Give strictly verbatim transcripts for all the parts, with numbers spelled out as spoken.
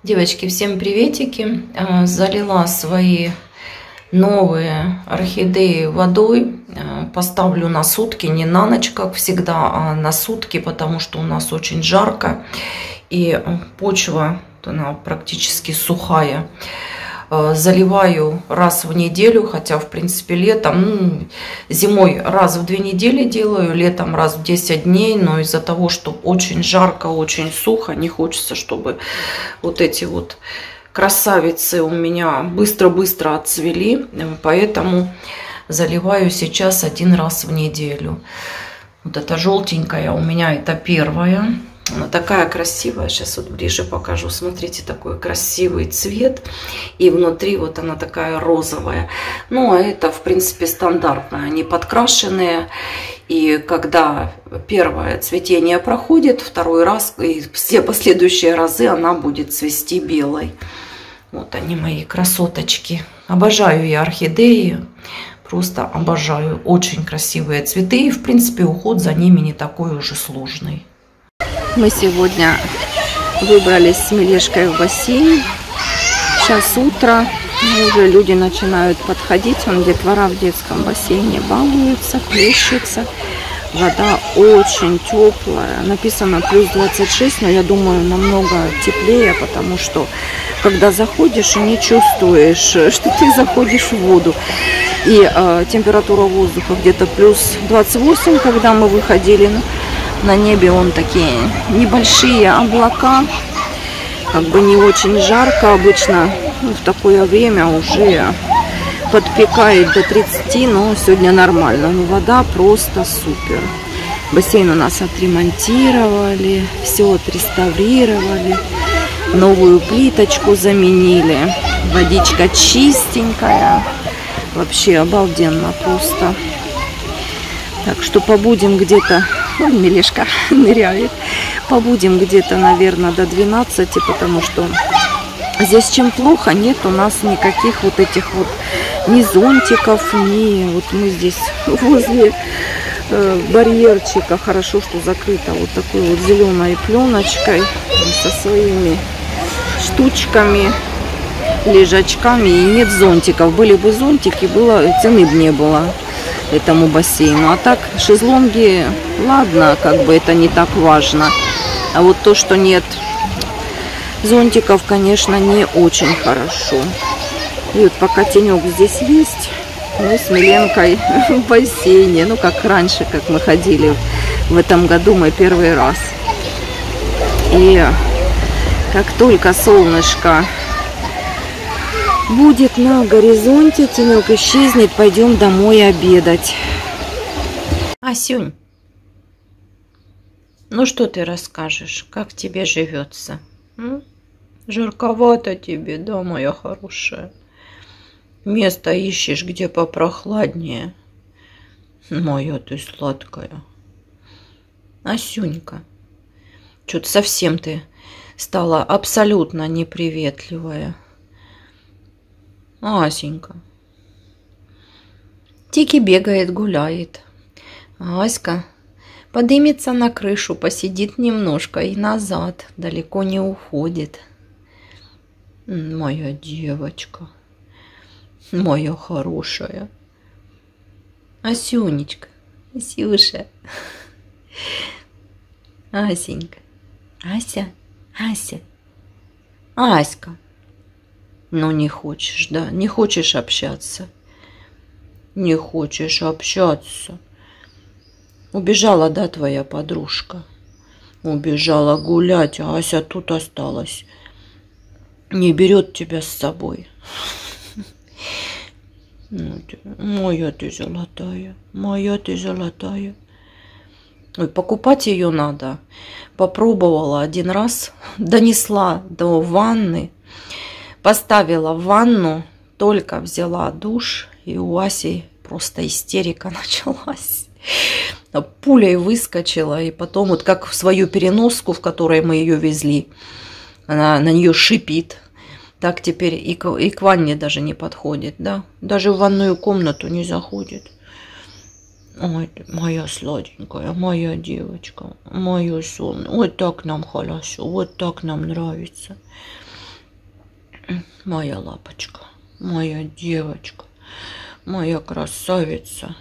Девочки, всем приветики! Залила свои новые орхидеи водой. Поставлю на сутки, не на ночь, как всегда, а на сутки, потому что у нас очень жарко. И почва, она практически сухая. Заливаю раз в неделю, хотя, в принципе, летом, ну, зимой раз в две недели делаю, летом раз в десять дней, но из-за того, что очень жарко, очень сухо, не хочется, чтобы вот эти вот красавицы у меня быстро-быстро отцвели, поэтому заливаю сейчас один раз в неделю. Вот эта желтенькая у меня это первая. Она такая красивая, сейчас вот ближе покажу. Смотрите, такой красивый цвет. И внутри вот она такая розовая. Ну, а это, в принципе, стандартная. Они подкрашенные. И когда первое цветение проходит, второй раз и все последующие разы она будет цвести белой. Вот они, мои красоточки. Обожаю я орхидеи. Просто обожаю. Очень красивые цветы. И, в принципе, уход за ними не такой уже сложный. Мы сегодня выбрались с Милешкой в бассейн. Сейчас утро, уже люди начинают подходить. Вон детвора в детском бассейне балуются, плещутся. Вода очень теплая. Написано плюс двадцать шесть, но я думаю, намного теплее, потому что когда заходишь и не чувствуешь, что ты заходишь в воду. И э, температура воздуха где-то плюс двадцать восемь, когда мы выходили. На небе он такие небольшие облака, как бы не очень жарко. Обычно ну, в такое время уже подпекает до тридцати, но сегодня нормально. Но вода просто супер. Бассейн у нас отремонтировали, все отреставрировали, новую плиточку заменили. Водичка чистенькая, вообще обалденно просто. Так что побудем где-то, ну, Милешка ныряет, побудем где-то, наверное, до двенадцати, потому что здесь чем плохо, нет у нас никаких вот этих вот ни зонтиков, ни вот мы здесь возле э, барьерчика, хорошо, что закрыто вот такой вот зеленой пленочкой со своими штучками, лежачками, и нет зонтиков. Были бы зонтики, было, цены бы не было этому бассейну. А так шезлонги, ладно, как бы это не так важно. А вот то, что нет зонтиков, конечно, не очень хорошо. И вот пока тенек здесь есть, мы с Миленкой в бассейне. Ну, как раньше, как мы ходили в этом году, мы первый раз. И как только солнышко будет на горизонте, тенек исчезнет, пойдем домой обедать. Асюнь, ну что ты расскажешь, как тебе живется? М? Жарковато тебе, да, моя хорошая? Место ищешь, где попрохладнее. Моя ты сладкая. Асюнька, что-то совсем ты стала абсолютно неприветливая. Асенька. Тики бегает, гуляет. Аська поднимется на крышу, посидит немножко и назад, далеко не уходит. Моя девочка, моя хорошая. Асюнечка, Асюша. Асенька, Ася, Ася, Аська. Ну, не хочешь, да? Не хочешь общаться? Не хочешь общаться? Убежала, да, твоя подружка? Убежала гулять, а Ася тут осталась. Не берет тебя с собой. Моя ты золотая, моя ты золотая. Ой, покупать ее надо. Попробовала один раз, донесла до ванны. Поставила в ванну, только взяла душ, и у Аси просто истерика началась. Пулей выскочила, и потом вот как в свою переноску, в которой мы ее везли, она на нее шипит. Так теперь и к, и к ванне даже не подходит, да? Даже в ванную комнату не заходит. Ой, моя сладенькая, моя девочка, мое солнце. Вот так нам хорошо, вот так нам нравится. Моя лапочка, моя девочка, моя красавица.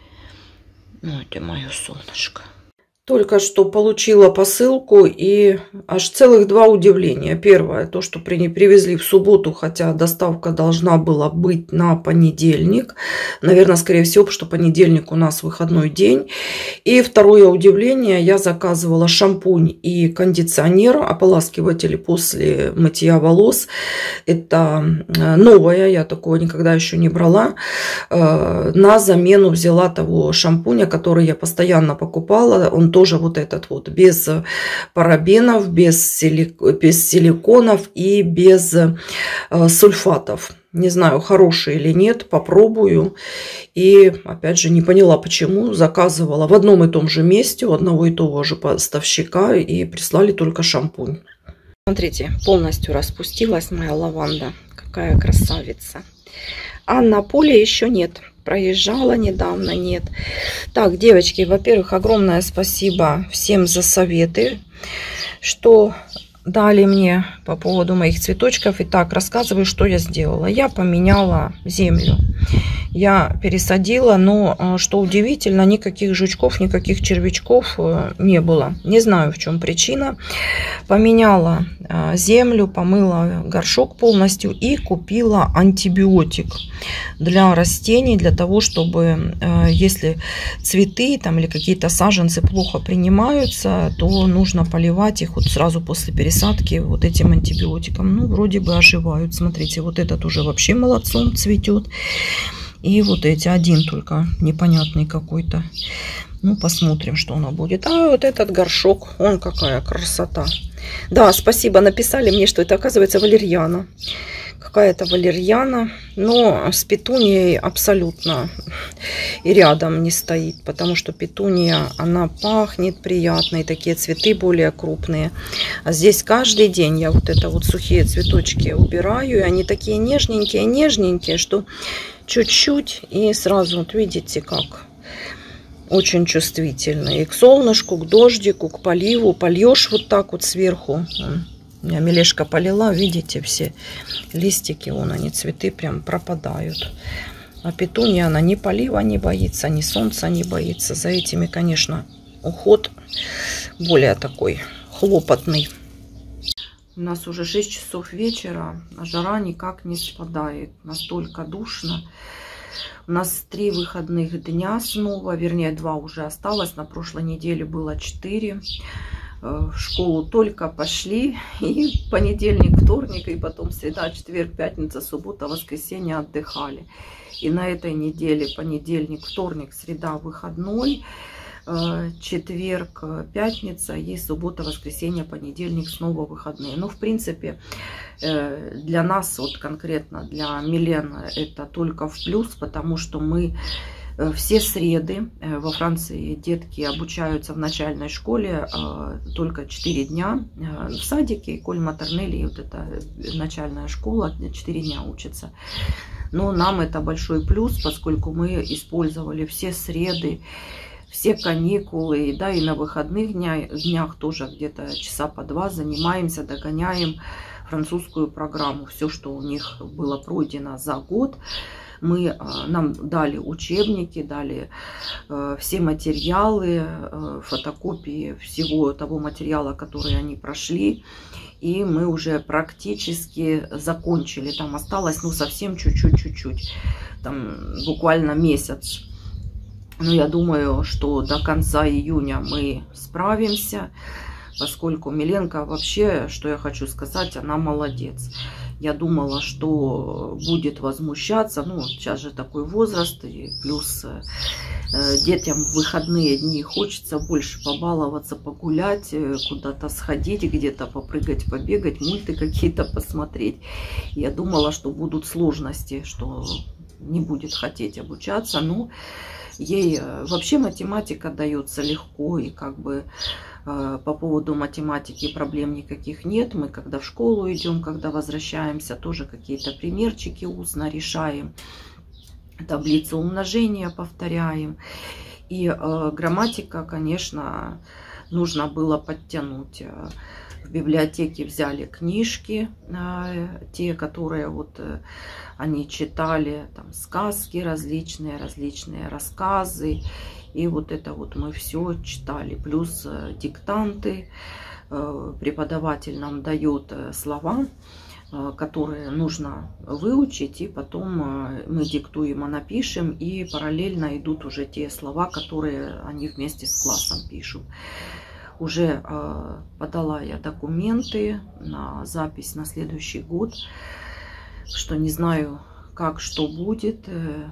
Ну, ты мое солнышко. Только что получила посылку, и аж целых два удивления. Первое, то, что привезли в субботу, хотя доставка должна была быть на понедельник. Наверное, скорее всего, потому что понедельник у нас выходной день. И второе удивление, я заказывала шампунь и кондиционер, ополаскиватели после мытья волос. Это новое, я такого никогда еще не брала. На замену взяла того шампуня, который я постоянно покупала. Он тоже вот этот вот, без парабенов, без, силик... без силиконов и без э, сульфатов. Не знаю, хороший или нет, попробую. И опять же не поняла, почему. Заказывала в одном и том же месте у одного и того же поставщика, и прислали только шампунь. Смотрите, полностью распустилась моя лаванда. Какая красавица. А на поле еще нет. Проезжала недавно, нет. Так, девочки, во-первых, огромное спасибо всем за советы, что дали мне по поводу моих цветочков. Итак, рассказываю, что я сделала. Я поменяла землю. Я пересадила, но, что удивительно, никаких жучков, никаких червячков не было. Не знаю, в чем причина. Поменяла землю, помыла горшок полностью и купила антибиотик для растений, для того, чтобы, если цветы там или какие-то саженцы плохо принимаются, то нужно поливать их вот сразу после пересадки вот этим антибиотиком. Ну, вроде бы оживают. Смотрите, вот этот уже вообще молодцом цветет. И вот эти, один только непонятный какой-то. Ну, посмотрим, что оно будет. А вот этот горшок, он какая красота. Да, спасибо, написали мне, что это, оказывается, валерьяна. Какая-то валерьяна, но с петунией абсолютно и рядом не стоит, потому что петуния, она пахнет приятно, и такие цветы более крупные. А здесь каждый день я вот это вот сухие цветочки убираю, и они такие нежненькие, нежненькие, что чуть-чуть, и сразу, вот видите, как очень чувствительно. И к солнышку, к дождику, к поливу. Польешь вот так вот сверху. У меня Милешка полила, видите, все листики, вон они, цветы прям пропадают. А петуния, она ни полива не боится, ни солнца не боится. За этими, конечно, уход более такой хлопотный. У нас уже шесть часов вечера, а жара никак не спадает. Настолько душно. У нас три выходных дня снова, вернее, два уже осталось. На прошлой неделе было четыре. В школу только пошли. И понедельник, вторник, и потом среда, четверг, пятница, суббота, воскресенье отдыхали. И на этой неделе понедельник, вторник, среда выходной. Четверг, пятница и суббота, воскресенье, понедельник снова выходные. Ну, в принципе, для нас, вот конкретно для Милен, это только в плюс, потому что мы все среды, во Франции детки обучаются в начальной школе только четыре дня, в садике, Эколь Матернель, вот это начальная школа, четыре дня учатся. Но нам это большой плюс, поскольку мы использовали все среды, все каникулы, да, и на выходных днях, днях тоже где-то часа по два занимаемся, догоняем французскую программу. Все, что у них было пройдено за год, мы, нам дали учебники, дали э, все материалы, э, фотокопии всего того материала, который они прошли. И мы уже практически закончили. Там осталось, ну, совсем чуть-чуть, чуть-чуть. Там буквально месяц. Но я думаю, что до конца июня мы справимся, поскольку Миленка вообще, что я хочу сказать, она молодец. Я думала, что будет возмущаться, ну, сейчас же такой возраст, и плюс э, детям в выходные дни хочется больше побаловаться, погулять, куда-то сходить, где-то попрыгать, побегать, мульты какие-то посмотреть. Я думала, что будут сложности, что не будет хотеть обучаться, но ей вообще математика дается легко, и как бы э, по поводу математики проблем никаких нет. Мы когда в школу идем, когда возвращаемся, тоже какие-то примерчики устно решаем, таблицу умножения повторяем. И э, грамматика, конечно, нужно было подтянуть. В библиотеке взяли книжки, те, которые вот они читали, там сказки различные, различные рассказы. И вот это вот мы все читали. Плюс диктанты. Преподаватель нам дает слова, которые нужно выучить, и потом мы диктуем, а напишем, и параллельно идут уже те слова, которые они вместе с классом пишут. Уже подала я документы на запись на следующий год, что не знаю, как, что будет.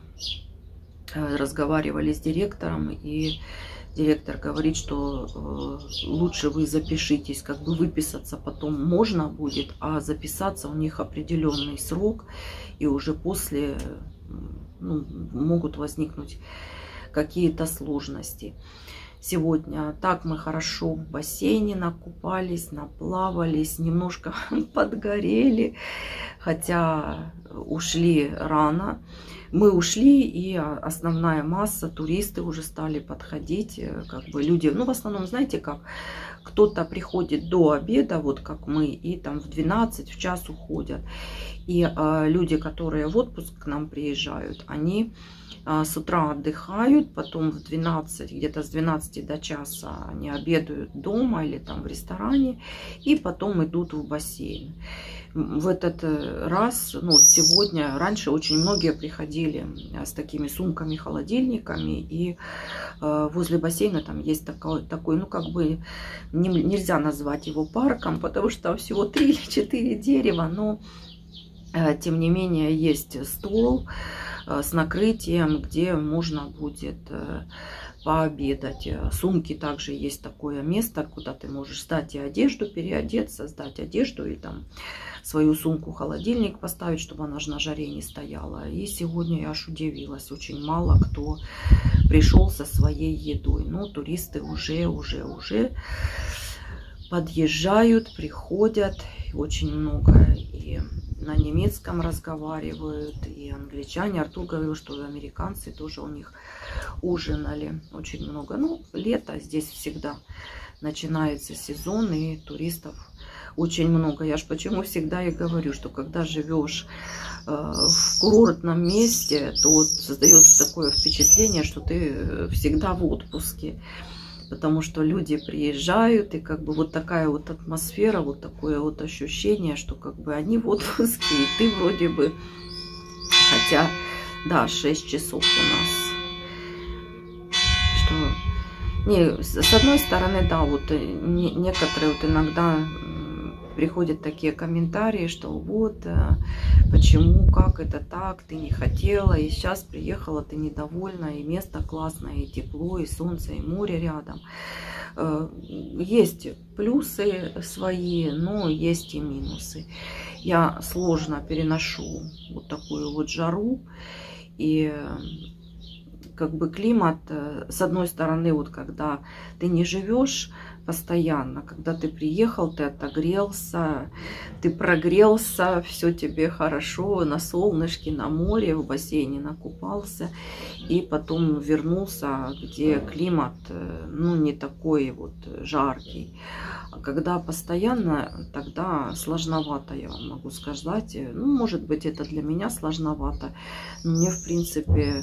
Разговаривали с директором, и директор говорит, что лучше вы запишитесь, как бы выписаться потом можно будет, а записаться у них определенный срок, и уже после ну, могут возникнуть какие-то сложности. Сегодня так мы хорошо в бассейне накупались, наплавались, немножко подгорели, хотя ушли рано. Мы ушли, и основная масса, туристы уже стали подходить, как бы люди, ну в основном, знаете как, кто-то приходит до обеда, вот как мы, и там в двенадцать, в час уходят. И а, люди, которые в отпуск к нам приезжают, они а, с утра отдыхают, потом в двенадцать, где-то с двенадцати до часа они обедают дома или там в ресторане, и потом идут в бассейн. В этот раз, ну вот сегодня, раньше очень многие приходили с такими сумками, холодильниками, и э, возле бассейна там есть такой, такой ну как бы не, нельзя назвать его парком, потому что там всего три или четыре дерева, но э, тем не менее есть стол э, с накрытием, где можно будет э, пообедать. Сумки также есть такое место, куда ты можешь сдать и одежду, переодеться, сдать одежду и там свою сумку, холодильник поставить, чтобы она же на жаре не стояла. И сегодня я аж удивилась, очень мало кто пришел со своей едой. Но туристы уже, уже, уже подъезжают, приходят. Очень много и на немецком разговаривают, и англичане. Артур говорил, что американцы тоже у них ужинали очень много. Ну, лето здесь всегда начинается сезон, и туристов очень много. Я ж почему всегда и говорю, что когда живешь э, в курортном месте, то вот создается такое впечатление, что ты всегда в отпуске. Потому что люди приезжают, и как бы вот такая вот атмосфера, вот такое вот ощущение, что как бы они в отпуске, и ты вроде бы, хотя, да, шесть часов у нас. Что, не, с одной стороны, да, вот не, некоторые вот иногда приходят такие комментарии, что вот, почему, как это так, ты не хотела, и сейчас приехала, ты недовольна, и место классное, и тепло, и солнце, и море рядом. Есть плюсы свои, но есть и минусы. Я сложно переношу вот такую вот жару, и как бы климат, с одной стороны, вот когда ты не живешь постоянно, когда ты приехал, ты отогрелся, ты прогрелся, все тебе хорошо, на солнышке, на море, в бассейне накупался, и потом вернулся, где климат, ну, не такой вот жаркий. А когда постоянно, тогда сложновато, я вам могу сказать. Ну, может быть, это для меня сложновато, но мне, в принципе,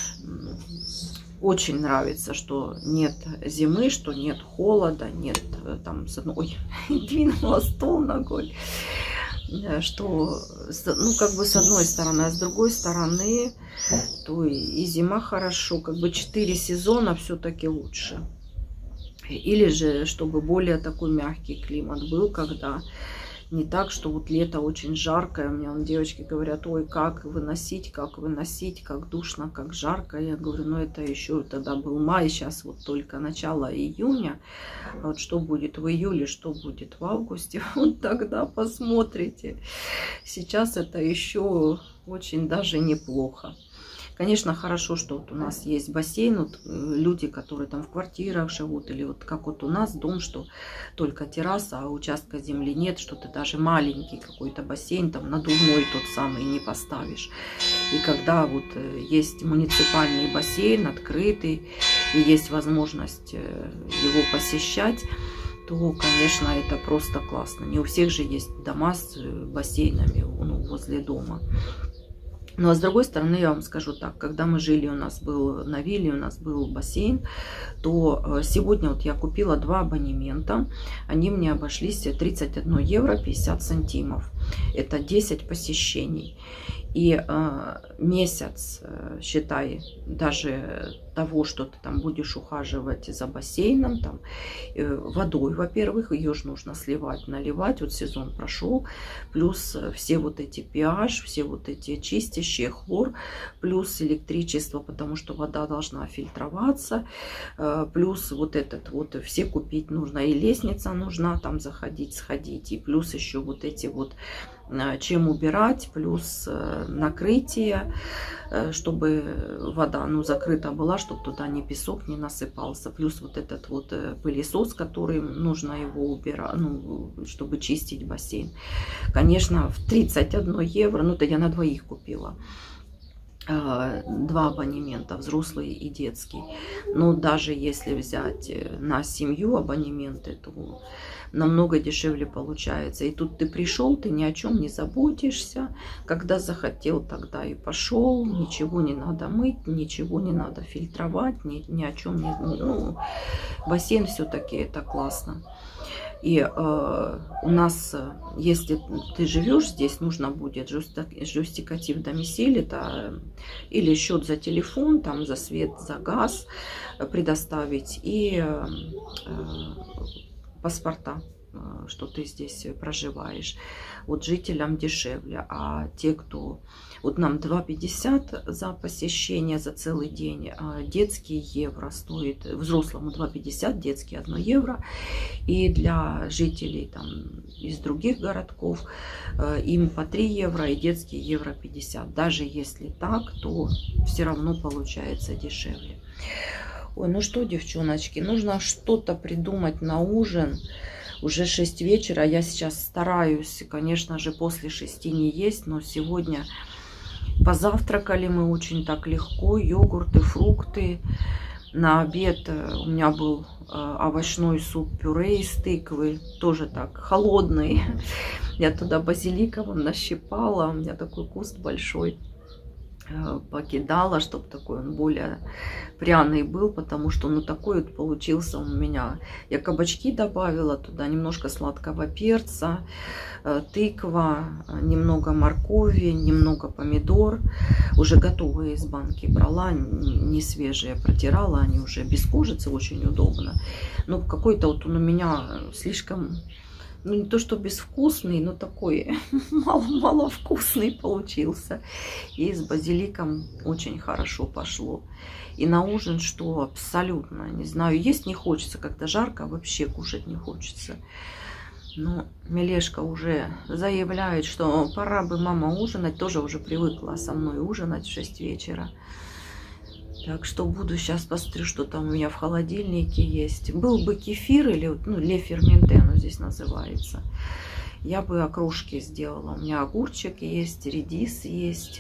очень нравится, что нет зимы, что нет холода, нет там с одной... Ой, двинула стол ногой. Что, ну, как бы с одной стороны, а с другой стороны, то и зима хорошо, как бы четыре сезона все-таки лучше. Или же, чтобы более такой мягкий климат был, когда не так, что вот лето очень жаркое. У меня вон девочки говорят, ой, как выносить, как выносить, как душно, как жарко. Я говорю, ну это еще тогда был май, сейчас вот только начало июня. А вот что будет в июле, что будет в августе, вот тогда посмотрите. Сейчас это еще очень даже неплохо. Конечно, хорошо, что вот у нас есть бассейн, вот люди, которые там в квартирах живут, или вот как вот у нас дом, что только терраса, а участка земли нет, что ты даже маленький какой-то бассейн, там надувной тот самый не поставишь. И когда вот есть муниципальный бассейн, открытый, и есть возможность его посещать, то, конечно, это просто классно. Не у всех же есть дома с бассейнами, ну, возле дома. Ну, а с другой стороны, я вам скажу так, когда мы жили, у нас был на вилле, у нас был бассейн, то сегодня вот я купила два абонемента, они мне обошлись тридцать один евро пятьдесят сантимов. Это десять посещений. И э, месяц, э, считай, даже того, что ты там будешь ухаживать за бассейном, там, э, водой, во-первых, ее же нужно сливать, наливать, вот сезон прошел, плюс все вот эти pH, все вот эти чистящие, хлор, плюс электричество, потому что вода должна фильтроваться, э, плюс вот этот вот, все купить нужно, и лестница нужна, там заходить, сходить, и плюс еще вот эти вот, чем убирать, плюс накрытие, чтобы вода, ну, закрыта была, чтобы туда ни песок не насыпался, плюс вот этот вот пылесос, который нужно его убирать, ну, чтобы чистить бассейн. Конечно, в тридцать один евро, ну, это я на двоих купила. Два абонемента, взрослый и детский. Но даже если взять на семью абонементы, то намного дешевле получается. И тут ты пришел, ты ни о чем не заботишься. Когда захотел, тогда и пошел. Ничего не надо мыть, ничего не надо фильтровать, ни, ни о чем не... Ну, бассейн все-таки это классно. И э, у нас, если ты живешь здесь, нужно будет жестикатив домициль, это или счет за телефон, там за свет, за газ предоставить, и э, паспорта, что ты здесь проживаешь. Вот жителям дешевле, а те, кто... Вот нам два пятьдесят за посещение за целый день, а детский евро стоит, взрослому два пятьдесят, детский один евро. И для жителей там из других городков им по три евро и детский евро пятьдесят. Даже если так, то все равно получается дешевле. Ой, ну что, девчоночки, нужно что-то придумать на ужин. Уже шесть вечера, я сейчас стараюсь, конечно же, после шести не есть, но сегодня позавтракали мы очень так легко, йогурты, фрукты. На обед у меня был овощной суп-пюре из тыквы, тоже так, холодный. Я туда базилика вон нащипала, у меня такой куст большой. Покидала, чтобы такой он более пряный был, потому что ну такой вот получился у меня. Я кабачки добавила туда, немножко сладкого перца, тыква, немного моркови, немного помидор. Уже готовые из банки брала, не свежие, протирала, они уже без кожицы, очень удобно. Но какой-то вот он у меня слишком... Ну, не то, что безвкусный, но такой мало-мало вкусный получился. И с базиликом очень хорошо пошло. И на ужин, что абсолютно, не знаю, есть не хочется, когда жарко, вообще кушать не хочется. Но Мелешка уже заявляет, что пора бы мама ужинать, тоже уже привыкла со мной ужинать в шесть вечера. Так что буду сейчас посмотрю, что там у меня в холодильнике есть. Был бы кефир или, ну, ле ферменте оно здесь называется. Я бы окрошки сделала. У меня огурчик есть, редис есть,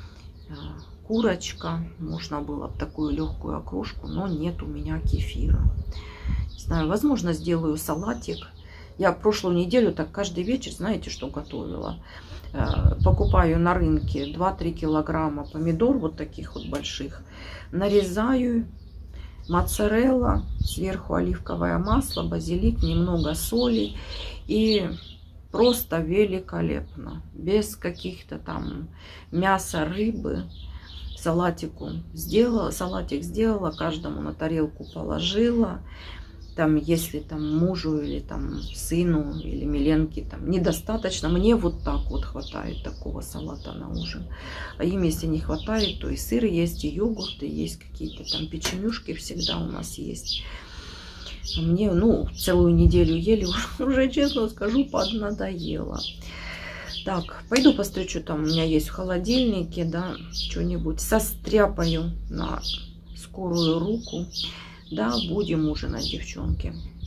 курочка. Можно было бы такую легкую окрошку, но нет у меня кефира. Не знаю, возможно, сделаю салатик. Я прошлую неделю так каждый вечер, знаете, что готовила? Покупаю на рынке два-три килограмма помидор, вот таких вот больших. Нарезаю, моцарелла, сверху оливковое масло, базилик, немного соли. И просто великолепно. Без каких-то там мяса, рыбы. Салатику сделала, салатик сделала, каждому на тарелку положила. Там, если там мужу или там сыну или Миленке там недостаточно, мне вот так вот хватает такого салата на ужин. А им, если не хватает, то и сыр есть, и йогурты есть, какие-то там печенюшки всегда у нас есть. А мне, ну, целую неделю ели, уже, честно скажу, поднадоело. Так, пойду посмотрю, что там у меня есть в холодильнике, да, что-нибудь состряпаю на скорую руку. Да, будем ужинать, девчонки.